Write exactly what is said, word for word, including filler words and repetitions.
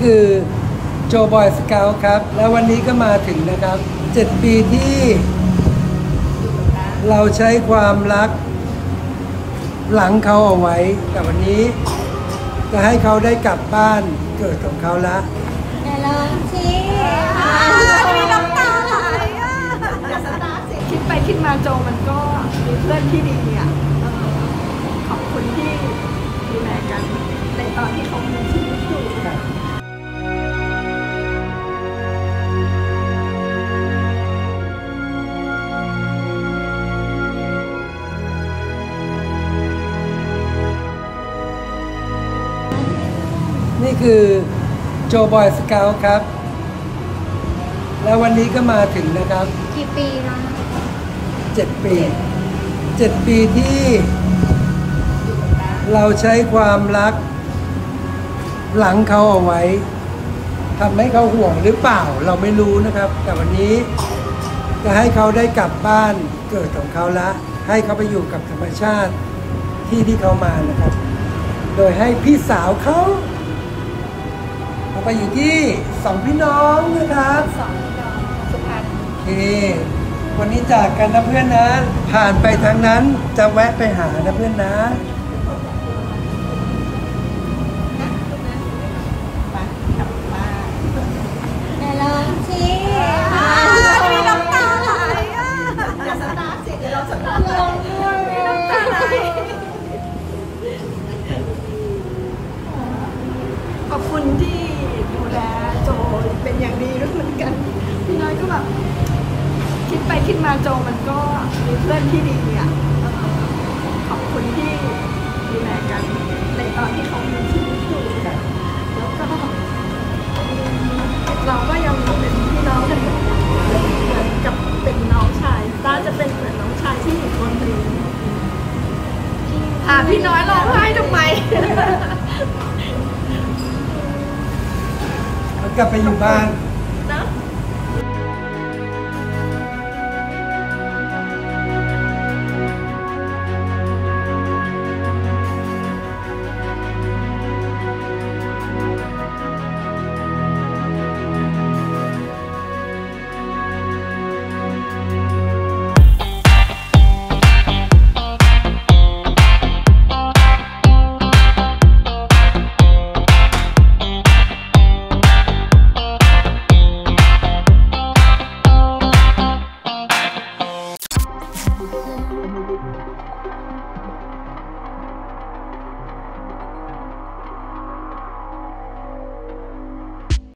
คือโจบอยสเกลครับ แล้ววันนี้ก็มาถึงนะครับเจ็ดปีที่เราใช้ความรักหลังเขาเอาไว้แต่วันนี้จะให้เขาได้กลับบ้านเกิดของเขาละแต่ลองสิมีน้ำตาไหลอ่ะอย่าสตาร์ทสิคิดไปคิดมาโจมันก็มีเพื่อนที่ดีอ่ะขอบคุณที่ดูแลกันในตอนที่เขามีชีวิตอยู่นี่คือโจบอยสเกลครับ แล้ววันนี้ก็มาถึงนะครับกี่ปีแล้วนะเจ็ดปีเจ็ดปีที่เราใช้ความรักหลังเขาเอาไว้ทำให้เขาห่วงหรือเปล่าเราไม่รู้นะครับแต่วันนี้จะให้เขาได้กลับบ้านเกิดของเขาละให้เขาไปอยู่กับธรรมชาติที่ที่เขามานะครับโดยให้พี่สาวเขาเราไปอยู่ที่สองพี่น้องนะครับสองพี่น้องสุพรรณโอเควันนี้จากกันนะเพื่อนนะผ่านไปทางนั้นจะแวะไปหานะเพื่อนนะแต่ลองสิมีน้ำตาไหลอ่ะอย่าสตาร์ทสิเดี๋ยวเราสตาร์ทลงด้วยมีน้ำตาไหลขอบคุณที่ดูแลโจเป็นอย่างดีด้วยเหมือนกันพี่น้อยก็แบบคิดไปคิดมาโจมันก็มีเพื่อนที่ดีอ่ะขอบคุณที่ดูแลกันในตอนที่เขามีชีวิตอยู่แล้วก็เราก็ยังเป็นพี่น้องกันเหมือนกับเป็นน้องชายตาจะเป็นเหมือนน้องชายที่อยู่คนเดียวอ่ะพี่น้อยร้องไห้ทำไมกลับไปอยู่บ้าน